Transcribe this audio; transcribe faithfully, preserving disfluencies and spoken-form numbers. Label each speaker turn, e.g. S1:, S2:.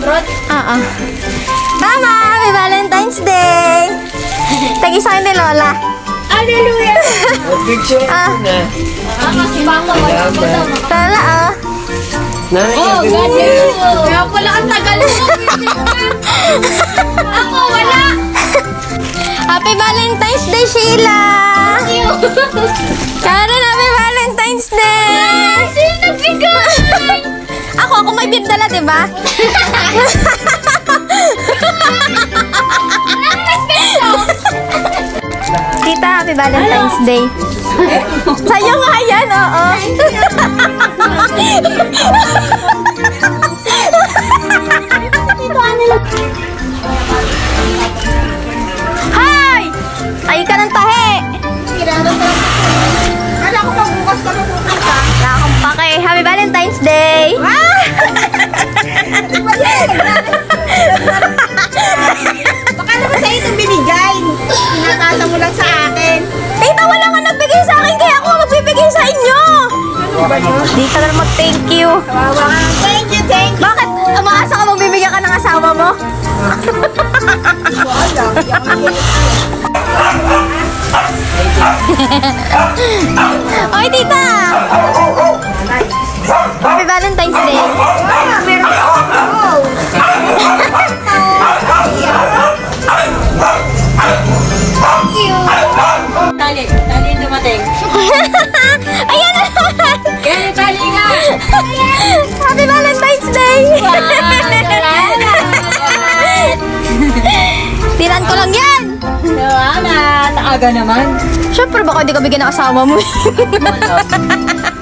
S1: Fruit?
S2: Oo. Tama! Happy Valentine's Day! Tagi sa akin ni Lola.
S1: Hallelujah!
S3: Picture
S2: Ah.
S3: na.
S1: Ah, kasi baka wala ko daw.
S2: Lola, oh.
S3: Nanay,
S1: Oh,
S3: sabi
S1: God
S3: niya.
S1: bless you. Kaya pala ang tagal mo. Ako, wala.
S2: Happy Valentine's Day, Sheila! Karen, Happy Valentine's Day!
S1: Sino nagbigay?
S2: Ako, ako may beat dala, diba? Tita, Happy Valentine's Day. Sa'yo nga yan, oo. Hi! Tayo ka ng tahe.
S1: Kala ko magbukas ka ng pupunta.
S2: Wala akong pake. Happy Valentine's Day!
S1: Baka naman sa itong binigay. Pinatasa mo lang sa akin.
S2: Tita, wala nga nagbigay sa akin, kaya ako magbibigay sa inyo.
S1: Ano ba yun?
S2: Di ka na mag-thank you.
S1: Kawawa ka. Thank you, thank you.
S2: Bakit? Umaasa ka magbibigyan ka ng asawa mo? Oy, tita! Happy Valentine's Day.
S1: Ah, meron ka ako. Thank you. Tali, tali yung dumating.
S2: Ayan na!
S1: Yan, tali nga.
S2: Happy Valentine's Day! Tinan ko lang yan!
S1: Salamat. Aga naman.
S2: Siyempre, baka hindi ka bigyan ng asawa mo.